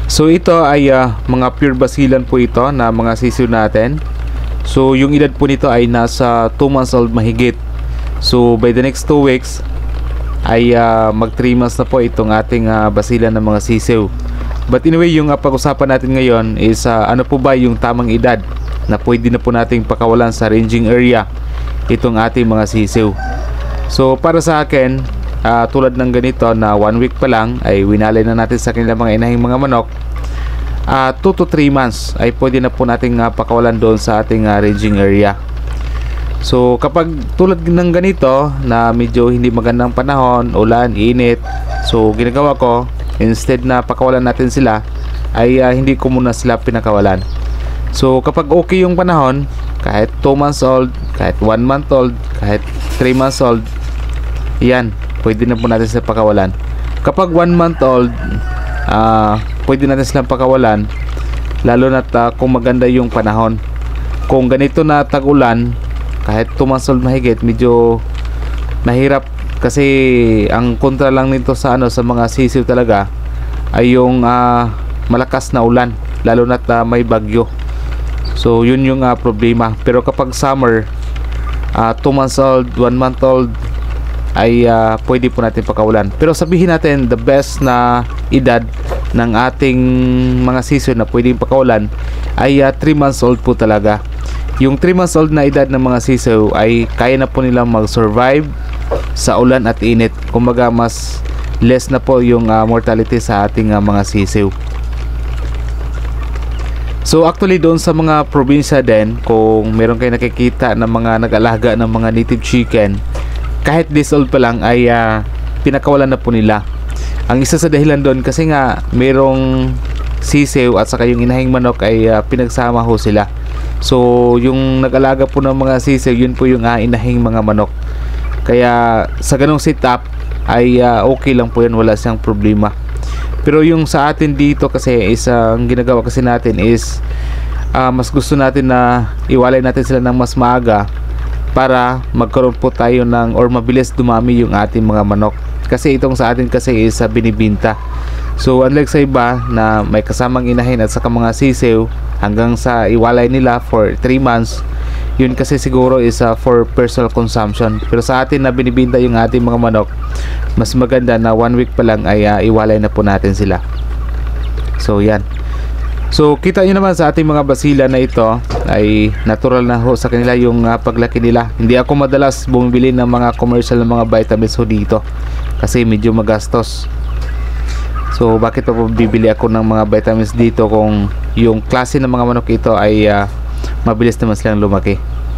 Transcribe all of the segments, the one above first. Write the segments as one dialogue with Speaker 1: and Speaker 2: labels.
Speaker 1: So ito ay mga pure basilan po ito na mga sisiw natin. So yung edad po nito ay nasa 2 months old mahigit. So by the next 2 weeks ay mag 3 months na po itong ating basilan ng mga sisiw. But anyway, yung pag-usapan natin ngayon is ano po ba yung tamang edad na pwede na po nating pakawalan sa ranging area itong ating mga sisiw. So para sa akin, tulad ng ganito na 1 week pa lang ay winalay na natin sa kanilang mga inahing mga manok, 2 to 3 months ay pwede na po nating pakawalan doon sa ating ranging area. So kapag tulad ng ganito na medyo hindi magandang panahon, ulan, init, so ginagawa ko, instead na pakawalan natin sila ay hindi ko muna sila pinakawalan. So kapag okay yung panahon, kahit 2 months old, kahit 1 month old, kahit 3 months old, yan, pwede na po natin sila pakawalan. Kapag 1 month old, pwede natin silang pakawalan, lalo na kung maganda yung panahon. Kung ganito na tag-ulan, kahit 2 months old mahigit, medyo mahirap kasi ang kontra lang nito sa sa mga sisiw talaga ay yung malakas na ulan, lalo na may bagyo. So yun yung problema. Pero kapag summer, 2 months old, 1 month old ay pwede po natin pakawalan. Pero sabihin natin the best na edad ng ating mga sisiw na pwedeng pakawalan ay 3 months old po talaga. Yung 3 months old na edad ng mga sisiw ay kaya na po nilang mag-survive sa ulan at init. Kumbaga mas less na po yung mortality sa ating mga sisiw. So actually doon sa mga probinsya din, kung meron kayo nakikita ng mga nag-alaga ng mga native chicken, kahit this old pa lang ay pinakawalan na po nila. Ang isa sa dahilan doon kasi nga merong sisiw at saka yung inahing manok ay pinagsama ho sila. So yung nag-alaga po ng mga sisiw, yun po yung inahing mga manok. Kaya sa ganong setup ay okay lang po yan, wala siyang problema. Pero yung sa atin dito kasi is ang ginagawa kasi natin is mas gusto natin na iwalay natin sila ng mas maaga para magkaroon po tayo ng or mabilis dumami yung ating mga manok. Kasi itong sa atin kasi is binibinta. So unlike sa iba na may kasamang inahin at saka mga sisiw hanggang sa iwalay nila for 3 months, yun kasi siguro is for personal consumption. Pero sa atin na binibinta yung ating mga manok, mas maganda na 1 week pa lang ay iwalay na po natin sila. So yan. So kita nyo naman sa ating mga basila na ito ay natural na ho sa kanila yung paglaki nila. Hindi ako madalas bumibili ng mga commercial na mga vitamins ho dito kasi medyo magastos. So bakit pa po bibili ako ng mga vitamins dito kung yung klase ng mga manok ito ay mabilis naman silang lumaki.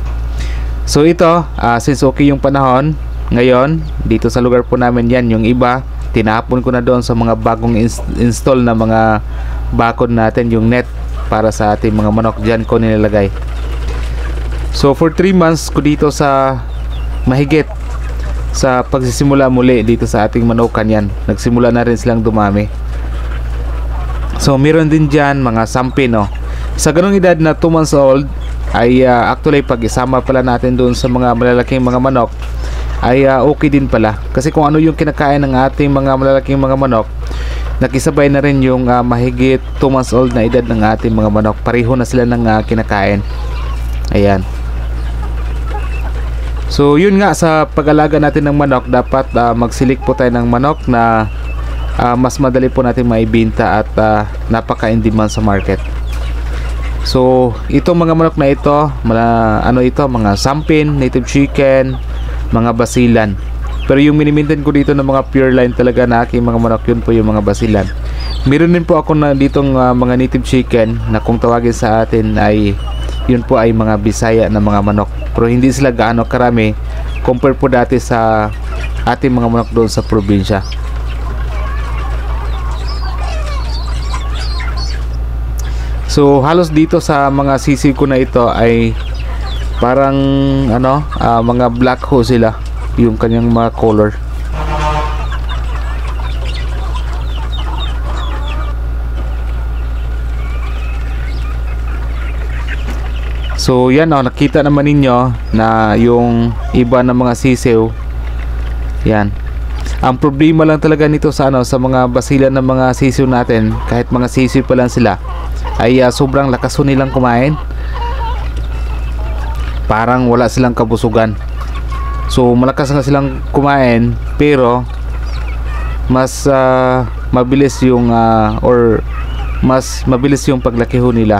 Speaker 1: So ito, since okay yung panahon ngayon, dito sa lugar po namin yan, yung iba tinapon ko na doon sa mga bagong install na mga bakod natin, yung net para sa ating mga manok, dyan ko nilalagay. So for 3 months ko dito sa mahigit sa pagsisimula muli dito sa ating manukan yan, nagsimula na rin silang dumami. So meron din dyan mga sampin, no? Sa ganong edad na 2 months old ay actually pag isama pala natin doon sa mga malalaking mga manok ay okay din pala. Kasi kung ano yung kinakain ng ating mga malalaking mga manok, nakisabay na rin yung mahigit 2 months old na edad ng ating mga manok. Pareho na sila ng kinakain. Ayan. So yun nga, sa pag-alaga natin ng manok, dapat magsilik po tayo ng manok na mas madali po natin maibenta at napaka-in-demand sa market. So itong mga manok na ito, mga sampin, native chicken, mga basilan. Pero yung minimintain ko dito ng mga pure line talaga na aking mga manok, yun po yung mga basilan. Meron din po ako na ditong mga native chicken na kung tawagin sa atin ay yun po ay mga Bisaya na mga manok. Pero hindi sila gaano karami compare po dati sa ating mga manok doon sa probinsya. So halos dito sa mga sisiw ko na ito ay parang mga black ho sila yung kanyang mga color. So yan, nakita naman ninyo na yung iba ng mga sisiw yan. Ang problema lang talaga nito sa sa mga basilan ng mga sisiw natin, kahit mga sisiw pa lang sila, ay sobrang lakas nilang kumain. Parang wala silang kabusugan. So malakas nga silang kumain, pero mas mabilis yung or mas mabilis yung paglaki ho nila.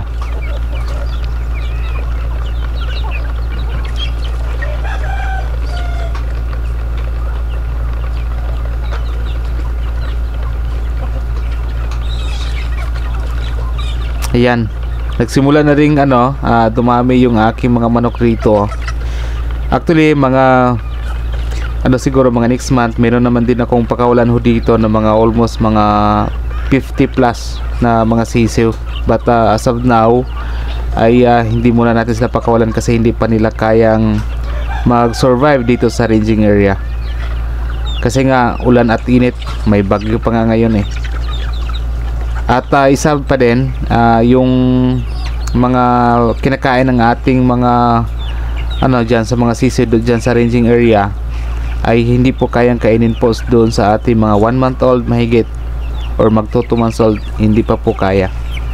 Speaker 1: Ayan, nagsimula na ring dumami yung aking mga manok rito. Actually, mga siguro mga next month meron naman din akong pakawalan ho dito ng mga almost mga 50 plus na mga sisiw. But as of now ay hindi muna natin sila pakawalan kasi hindi pa nila kayang mag-survive dito sa ranging area. Kasi nga ulan at init, may bagyo pa nga ngayon eh. At isa pa din, yung mga kinakain ng ating mga dyan sa mga sisiw dyan sa ranging area ay hindi po kayang kainin po doon sa ating mga 1 month old mahigit or magto 2 months old, hindi pa po kaya.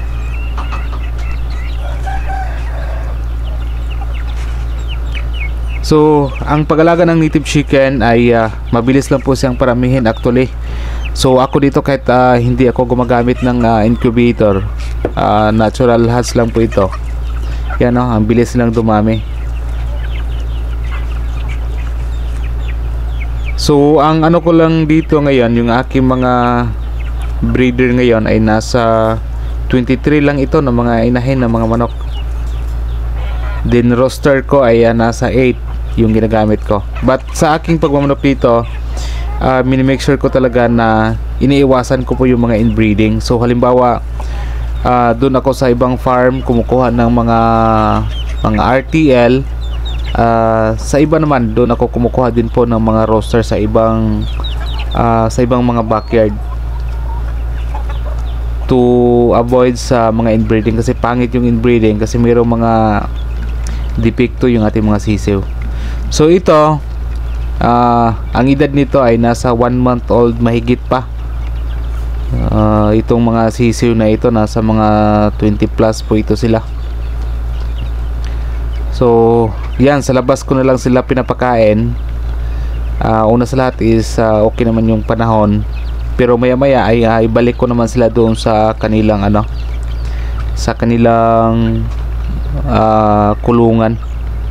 Speaker 1: So ang pag-alaga ng native chicken ay mabilis lang po siyang paramihin actually. So ako dito kahit hindi ako gumagamit ng incubator, natural hatch lang po ito. Yan ang bilis lang dumami. So ang ko lang dito ngayon, yung aking mga breeder ngayon ay nasa 23 lang ito ng mga inahin ng mga manok. Then roster ko ay nasa 8 yung ginagamit ko. But sa aking pagmamanok dito, minimake sure ko talaga na iniiwasan ko po yung mga inbreeding. So halimbawa, doon ako sa ibang farm kumukuha ng mga RTL. Sa iba naman doon ako kumukuha din po ng mga roster sa ibang mga backyard, to avoid sa mga inbreeding, kasi pangit yung inbreeding kasi mayroong mga depekto yung ating mga sisiw. So ito, ang edad nito ay nasa 1 month old mahigit pa. Itong mga sisiw na ito nasa mga 20 plus po ito sila. So yan, sa labas ko na lang sila pinapakain. Una sa lahat is okay naman yung panahon, pero maya maya ay ibalik ko naman sila doon sa kanilang sa kanilang kulungan.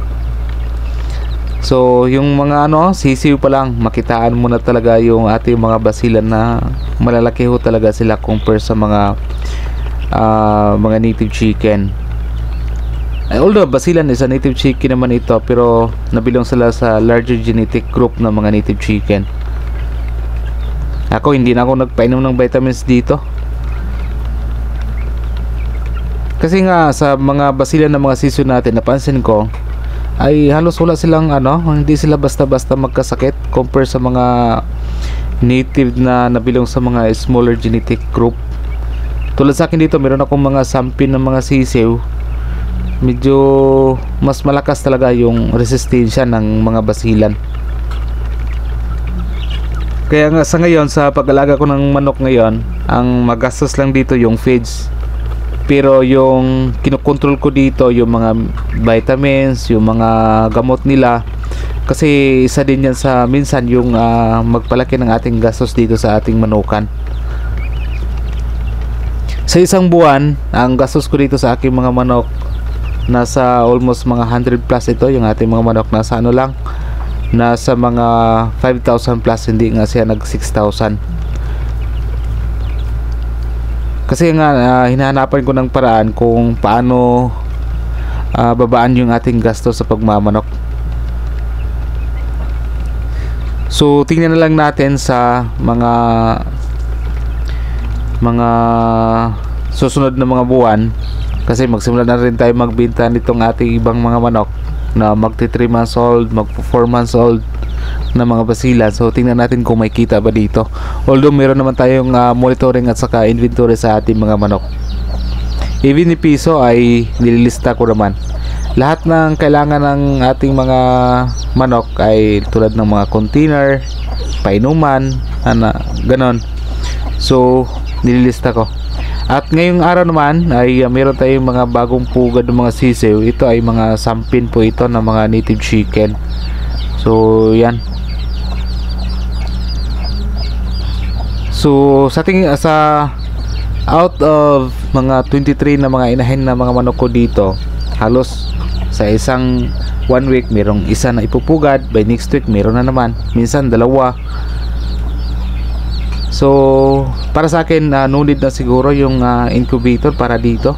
Speaker 1: So yung mga sisiw pa lang, makitaan mo na talaga yung ating mga basilan na malalaki ho talaga sila compare sa mga native chicken. Although basilan is a native chicken naman ito, pero nabilong sila sa larger genetic group ng mga native chicken. Ako hindi na ako nagpainom ng vitamins dito, kasi nga sa mga basilan ng mga sisiw natin napansin ko ay halos wala silang hindi sila basta-basta magkasakit compare sa mga native na nabilong sa mga smaller genetic group. Tulad sa akin dito, meron akong mga sampin ng mga sisiw, medyo mas malakas talaga yung resistensya ng mga basilan. Kaya nga sa ngayon, sa pag-alaga ko ng manok ngayon, ang magastos lang dito yung feeds. Pero yung kinokontrol ko dito, yung mga vitamins, yung mga gamot nila, kasi isa din yan sa minsan yung magpalaki ng ating gastos dito sa ating manukan. Sa isang buwan, ang gastos ko dito sa aking mga manok nasa almost mga 100 plus. Ito yung ating mga manok nasa nasa mga 5,000 plus, hindi nga siya nag 6,000. Kasi nga hinahanapan ko ng paraan kung paano babaan yung ating gasto sa pagmamanok. So tingnan na lang natin sa mga susunod na mga buwan, kasi magsimula na rin tayo magbenta nitong ating ibang mga manok na magti 3 months old, mag 4 months old na mga basilan. So tingnan natin kung may kita ba dito. Although meron naman tayong monitoring at saka inventory sa ating mga manok. Even ni piso ay nililista ko naman. Lahat ng kailangan ng ating mga manok ay tulad ng mga container, painuman, ganon. So nililista ko. At ngayong araw naman ay meron tayong mga bagong pugad ng mga sisiw. Ito ay mga sampin po ito ng mga native chicken. So yan. So sa out of mga 23 na mga inahin na mga manok ko dito, halos sa isang 1 week merong isa na ipupugad, by next week meron na naman, minsan dalawa. So para sa akin no need na siguro yung incubator para dito,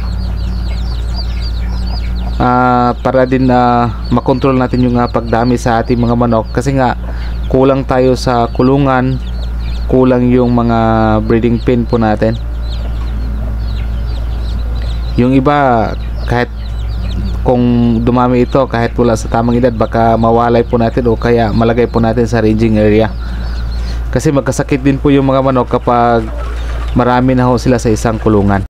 Speaker 1: para din makontrol natin yung pagdami sa ating mga manok, kasi nga kulang tayo sa kulungan, kulang yung mga breeding pen po natin. Yung iba kahit kung dumami ito, kahit wala sa tamang edad, baka mawalay po natin o kaya malagay po natin sa ranging area, kasi magkasakit din po yung mga manok kapag marami na ho sila sa isang kulungan.